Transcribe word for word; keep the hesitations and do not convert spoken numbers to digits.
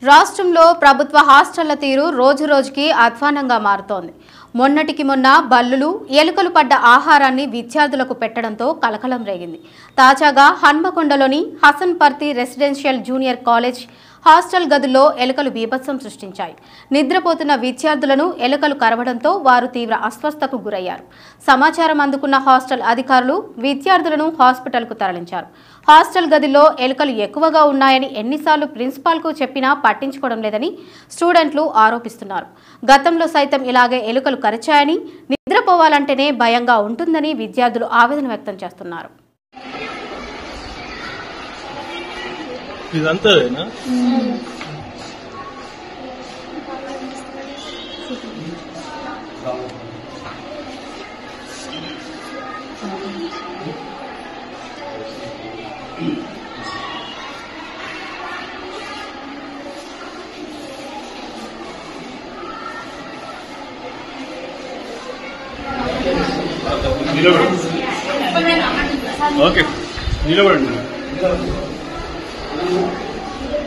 రాష్ట్రంలో ప్రభుత్వ హాస్టళ్ల తీరు రోజు రోజుకి అధ్వానంగా మారుతోంది. మొన్నటికి మొన్న బల్లులు ఎలుకలు పడ్డ ఆహారాన్ని విద్యార్థులకు పెట్టడంతో కలకలం రేగింది. తాజాగా హన్మకొండలోని Hasanparthy residential junior college hostel గదుల్లో ఎలుకలు బీభత్సం సృష్టించాయి. నిద్రపోతున్న విద్యార్థులను ఎలుకలు కరవడంతో వారు తీవ్ర అస్వస్థతకు గురయ్యారు. సమాచారం అందుకున్న హాస్టల్ అధికారులు విద్యార్థులను హాస్పిటల్కు తరలించారు. హాస్టల్ గదిలో ఎలుకలు ఎక్కువగా ఉన్నాయని ఎన్నిసార్లు ప్రిన్సిపాల్కు చెప్పినా పట్టించుకోవడం లేదని స్టూడెంట్లు ఆరోపిస్తున్నారు. గతంలో సైతం ఇలాగే ఎలుకలు కరిచాయని, నిద్రపోవాలంటేనే భయంగా ఉంటుందని విద్యార్థులు ఆవేదన వ్యక్తం చేస్తున్నారు. ఇదంతానా నిలబడండి. ఓకే నిలబడండి.